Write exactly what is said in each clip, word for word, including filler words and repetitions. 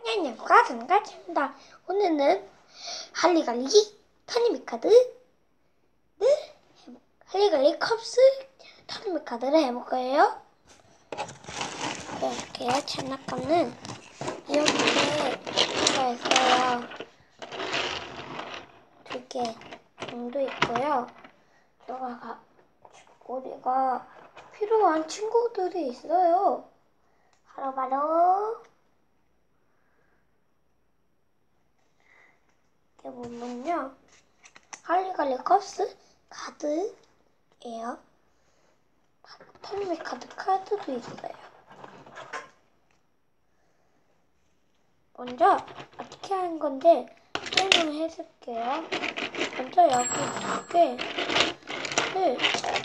냥냥과 장가입니다. 오늘은 할리갈리 터니메 카드를 할리갈리 컵스 터니메 카드를 해볼 거예요. 이렇게 장난감은 이렇게 들어가 있어요. 두 개 정도 있고요. 여기가 우리가 필요한 친구들이 있어요. 바로바로 이게 보면요, 할리갈리 컵스 카드예요. 터니메 카드 카드도 있어요. 먼저 어떻게 하는 건지 설명해 줄게요. 먼저 여기 두 개를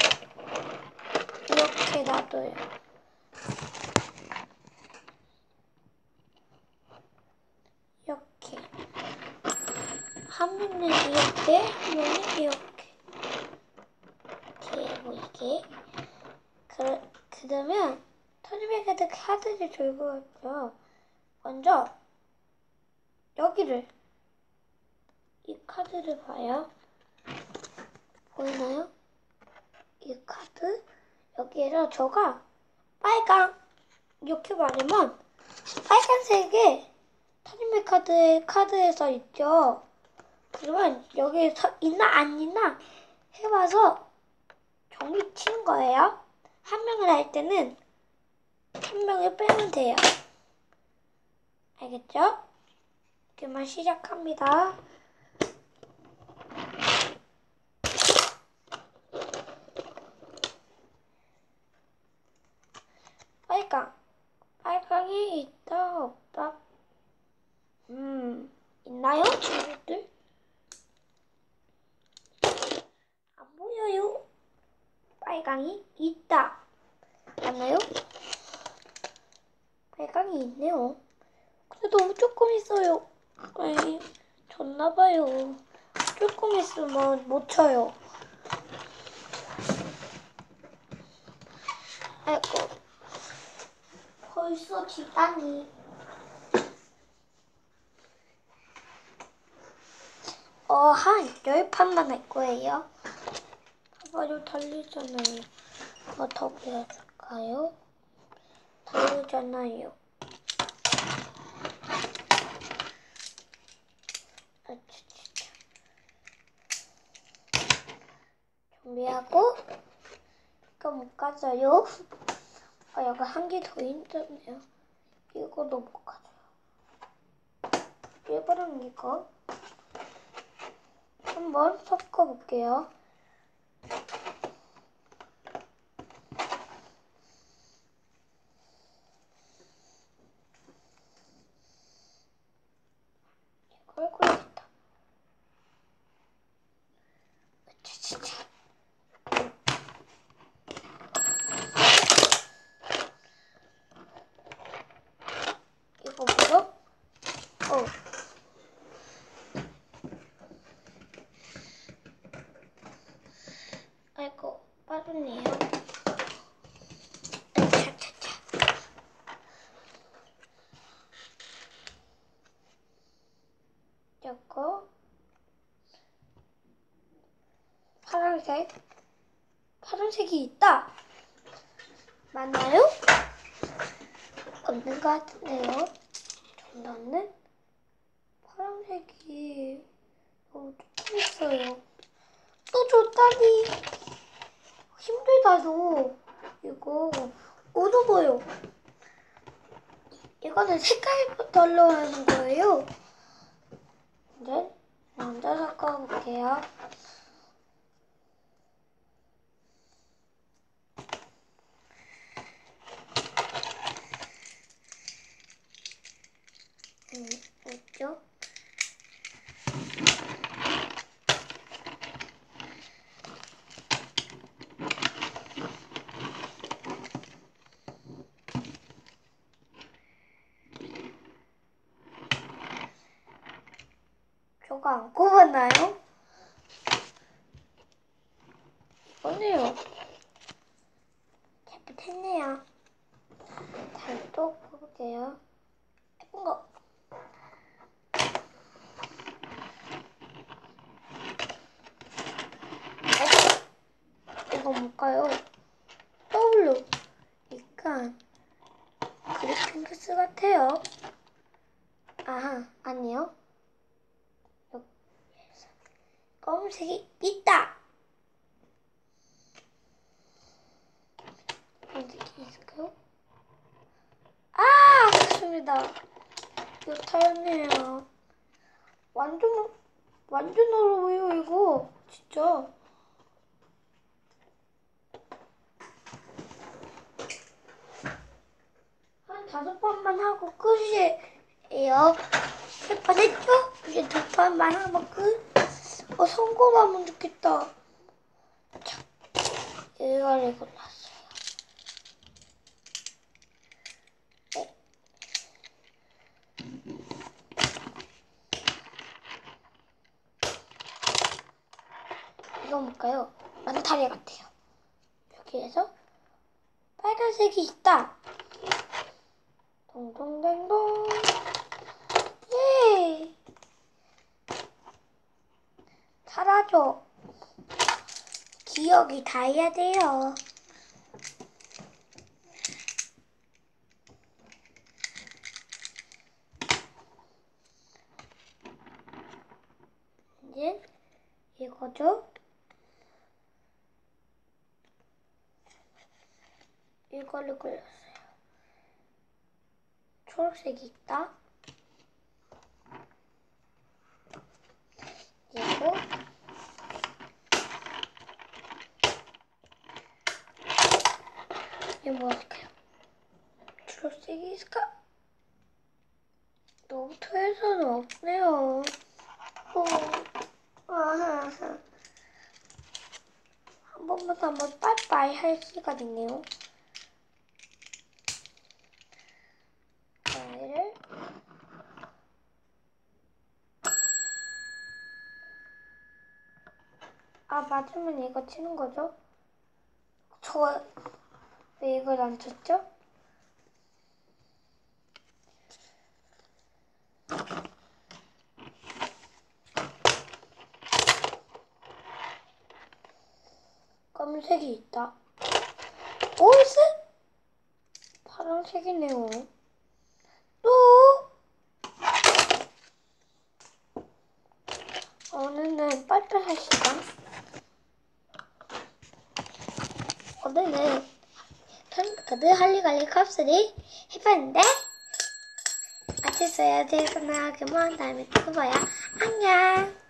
이렇게 놔둬요. 이렇게 한 면은 이렇게, 한 면은 이렇게 이렇게 보이게. 그, 그러면 터니메 카드 카드를 들고 왔죠. 먼저 여기를, 이 카드를 봐요. 보이나요? 이 카드, 여기에서 저가 빨강, 이렇게 말하면 빨간색의 터니메 카드 카드에서 있죠. 그러면 여기에서 있나 안 있나 해봐서 종이 치는 거예요. 한 명을 할 때는 한 명을 빼면 돼요. 알겠죠? 이렇게만 시작합니다. 빨강. 빨강이 있다 없다? 음, 있나요, 친구들? 안 보여요. 빨강이 있다. 맞나요? 빨강이 있네요. 근데 너무 조금 있어요. 에이, 졌나봐요. 조금 있으면 못 쳐요. 아이고, 벌써 지다니. 어, 한 열 판만 할 거예요. 봐봐요, 달리잖아요. 뭐 더 보여줄까요? 달리잖아요. 아, 진짜. 준비하고, 이거 못 가져요. 아, 여기 한 개 더 있잖아요. 이거도 못 가져요. 일부러 이거 한번 섞어볼게요. 이걸 골랐다. 진짜. 이거 뭐죠? 어. 아이고, 빠졌네요. 차차차. 이거 파란색. 파란색이 있다. 맞나요? 없는 것 같은데요. 정답은 파란색이 너무 조금 있어요. 또 줬다니. 힘들다도. 이거 어두워요. 이거는 색깔별로 하는 거예요. 이제 먼저 섞어볼게요. 음, 있죠? 저거 안 꼽았나요? 이거네요. 잘못했네요. 다시 또 꼽을게요. 예쁜 거. 아하, 아니요. 여기 검은색이 있다. 검은색이 있을까요? 아, 좋습니다. 이거 타였네요. 완전, 완전 어려워요, 이거. 진짜. 한 다섯 번만 하고 끝이에요. 세 번 했죠? 이제 두 번만 하면 끝. 어, 성공하면 좋겠다. 자, 이거를 골랐어요. 네. 이거 뭘까요? 만타리 같아요. 여기에서 빨간색이 있다. 동동댕동. 예. 사라져. 기억이 닿아야 돼요. 이제 이거죠. 이걸로 걸렸어요. 초록색이 있다. 그리고 이게 뭐일까요? 초록색이 있을까? 노트에서는 없네요. 어. 아하하. 한 번만 더 한번 빠이빠이 할 시간이네요. 얘를 아, 맞으면 이거 치는 거죠? 저 왜 이걸 안 쳤죠? 검은색이 있다. 오이스? 파란색이네요. 또? 오늘은 빨빨할 시간. 오늘은 카드 할리갈리 컵쓰리 해봤는데 어땠어요? 재밌었나요? 그만 다음에 또 봐요. 안녕.